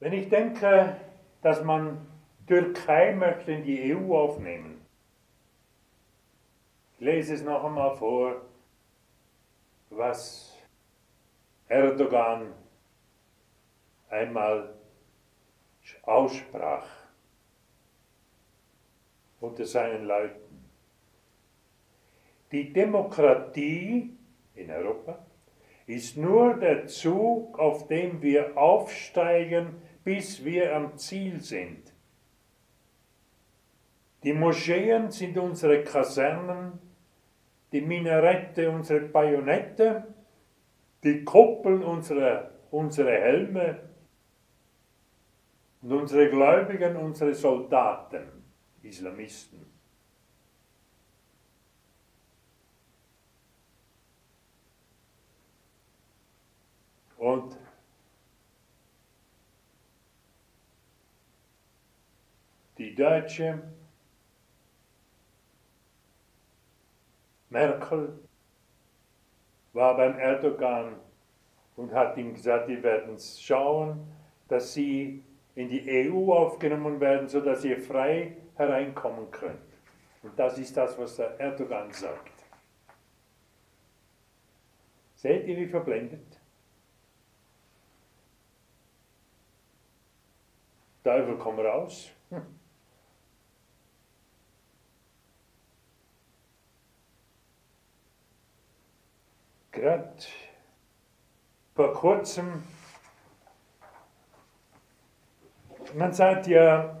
Wenn ich denke, dass man Türkei möchte in die EU aufnehmen, ich lese es noch einmal vor, was Erdogan einmal aussprach unter seinen Leuten. Die Demokratie in Europa ist nur der Zug, auf dem wir aufsteigen, bis wir am Ziel sind. Die Moscheen sind unsere Kasernen, die Minarette unsere Bajonette, die Kuppeln unsere Helme und unsere Gläubigen unsere Soldaten, Islamisten. Und die Deutsche Merkel war beim Erdogan und hat ihm gesagt, die werden schauen, dass sie in die EU aufgenommen werden, sodass ihr frei hereinkommen könnt. Und das ist das, was der Erdogan sagt. Seht ihr, wie verblendet? Teufel, komm raus. Gerade vor kurzem, man sagt ja,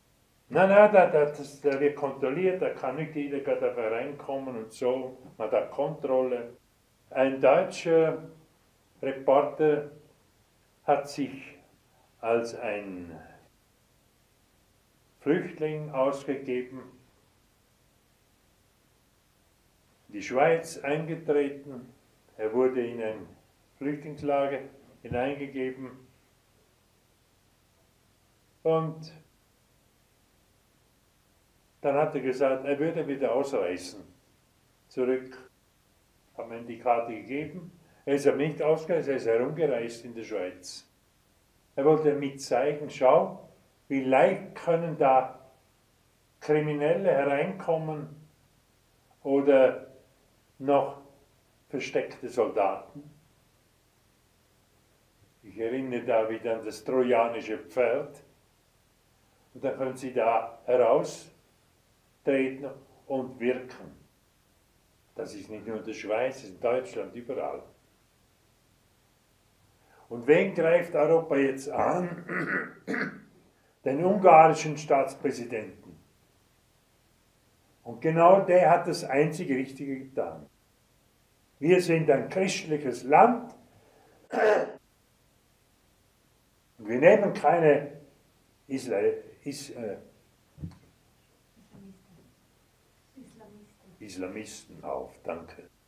der wird kontrolliert, da kann nicht jeder da reinkommen und so, man hat Kontrolle. Ein deutscher Reporter hat sich als ein Flüchtling ausgegeben, in die Schweiz eingetreten, er wurde in ein Flüchtlingslager hineingegeben und dann hat er gesagt, er würde wieder ausreisen, zurück. Haben ihm die Karte gegeben, er ist aber nicht ausgereist, er ist herumgereist in der Schweiz. Er wollte damit zeigen, schau, wie leicht können da Kriminelle hereinkommen oder noch versteckte Soldaten. Ich erinnere da wieder an das trojanische Pferd. Und dann können sie da heraustreten und wirken. Das ist nicht nur in der Schweiz, das ist in Deutschland, überall. Und wen greift Europa jetzt an? Den ungarischen Staatspräsidenten. Und genau der hat das einzig Richtige getan. Wir sind ein christliches Land und wir nehmen keine Islamisten auf, danke.